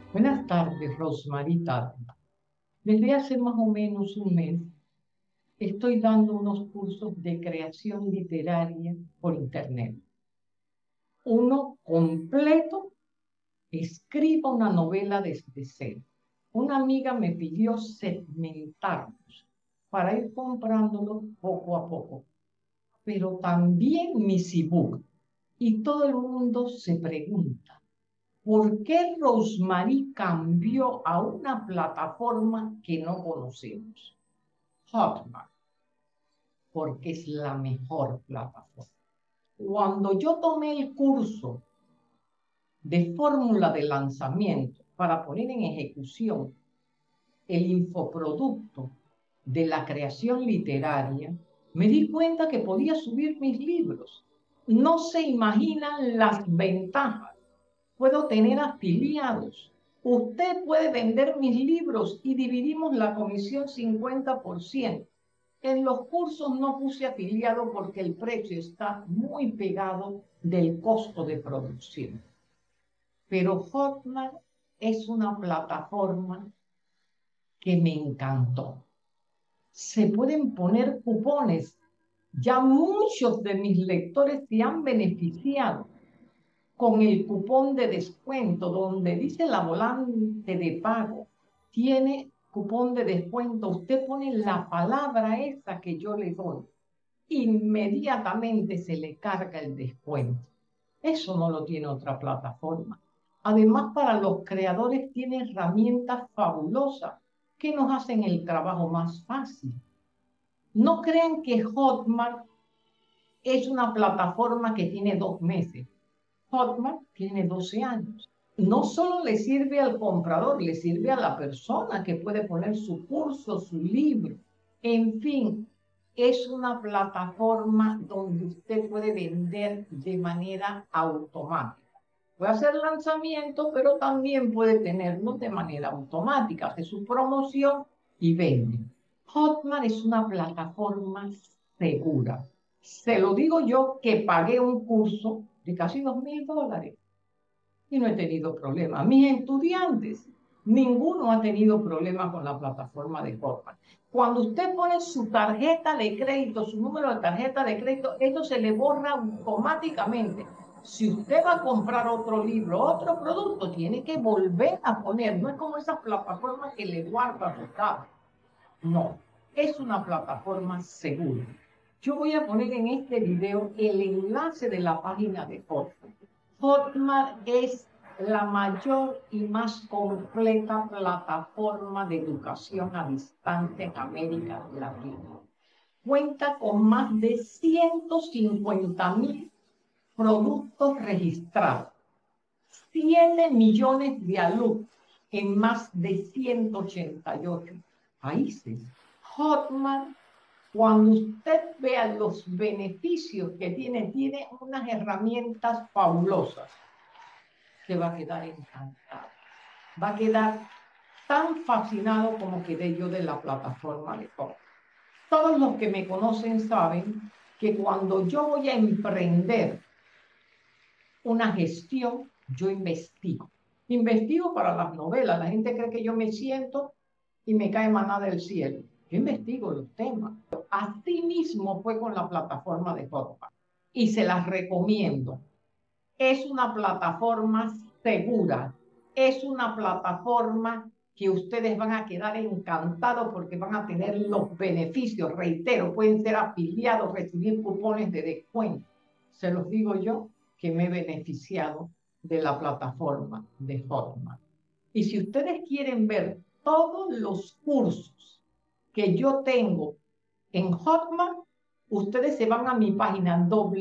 Buenas tardes, Rosmarie Tapia. Desde hace más o menos un mes estoy dando unos cursos de creación literaria por internet. Uno completo, escriba una novela desde cero. Una amiga me pidió segmentarlos para ir comprándolo poco a poco, pero también mis ebook. Y todo el mundo se pregunta, ¿por qué Rosmarie cambió a una plataforma que no conocemos? Hotmart, porque es la mejor plataforma. Cuando yo tomé el curso de fórmula de lanzamiento para poner en ejecución el infoproducto de la creación literaria, me di cuenta que podía subir mis libros. No se imaginan las ventajas. Puedo tener afiliados. Usted puede vender mis libros y dividimos la comisión 50%. En los cursos no puse afiliado porque el precio está muy pegado del costo de producción. Pero Hotmart es una plataforma que me encantó. Se pueden poner cupones. Ya muchos de mis lectores se han beneficiado con el cupón de descuento, donde dice la volante de pago, tiene cupón de descuento, usted pone la palabra esa que yo le doy, inmediatamente se le carga el descuento. Eso no lo tiene otra plataforma. Además, para los creadores tiene herramientas fabulosas que nos hacen el trabajo más fácil. No crean que Hotmart es una plataforma que tiene 2 meses. Hotmart tiene 12 años. No solo le sirve al comprador, le sirve a la persona que puede poner su curso, su libro. En fin, es una plataforma donde usted puede vender de manera automática. Puede hacer lanzamiento, pero también puede tenerlo de manera automática. Hace su promoción y vende. Hotmart es una plataforma segura. Se lo digo yo que pagué un curso de casi $2,000 y no he tenido problema. Mis estudiantes, ninguno ha tenido problema con la plataforma de Hotmart. Cuando usted pone su tarjeta de crédito, su número de tarjeta de crédito, esto se le borra automáticamente. Si usted va a comprar otro libro, otro producto, tiene que volver a poner. No es como esas plataformas que le guardan los datos. No, es una plataforma segura. Yo voy a poner en este video el enlace de la página de Hotmart. Hotmart es la mayor y más completa plataforma de educación a distancia en América Latina. Cuenta con más de 150,000 productos registrados, 7 millones de alumnos en más de 188 países. Hotmart, cuando usted vea los beneficios que tiene unas herramientas fabulosas. Se va a quedar encantado. Va a quedar tan fascinado como quedé yo de la plataforma de Hotmart. Todos los que me conocen saben que cuando yo voy a emprender una gestión, yo investigo. Investigo para las novelas. La gente cree que yo me siento y me cae maná del cielo. Yo investigo los temas. Así mismo fue con la plataforma de Hotmart. Y se las recomiendo. Es una plataforma segura. Es una plataforma que ustedes van a quedar encantados porque van a tener los beneficios. Reitero, pueden ser afiliados, recibir cupones de descuento. Se los digo yo que me he beneficiado de la plataforma de Hotmart. Y si ustedes quieren ver todos los cursos que yo tengo en Hotmart, ustedes se van a mi página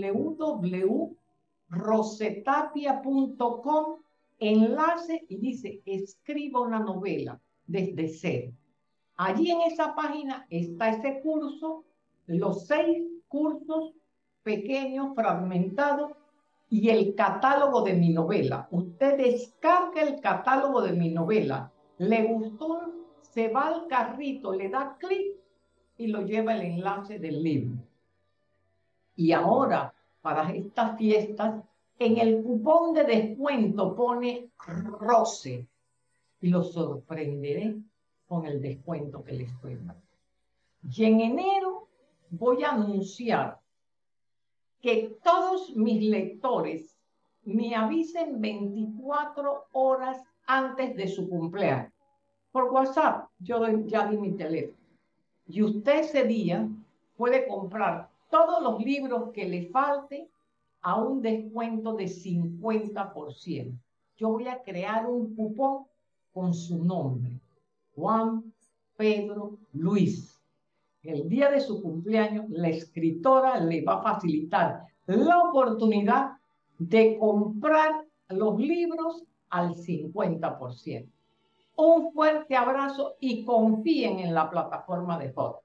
www.rosetapia.com, enlace y dice escriba una novela desde cero. Allí en esa página está ese curso, los 6 cursos pequeños, fragmentados, y el catálogo de mi novela. Usted descarga el catálogo de mi novela. ¿Le gustó? Se va al carrito, le da clic y lo lleva el enlace del libro. Y ahora, para estas fiestas, en el cupón de descuento pone ROSE. y los sorprenderé con el descuento que les estoy dando. Y en enero voy a anunciar que todos mis lectores me avisen 24 horas antes de su cumpleaños. Por WhatsApp, ya di mi teléfono. Y usted ese día puede comprar todos los libros que le falte a un descuento de 50%. Yo voy a crear un cupón con su nombre, Juan Pedro Luis. El día de su cumpleaños, la escritora le va a facilitar la oportunidad de comprar los libros al 50%. Un fuerte abrazo y confíen en la plataforma de Hot.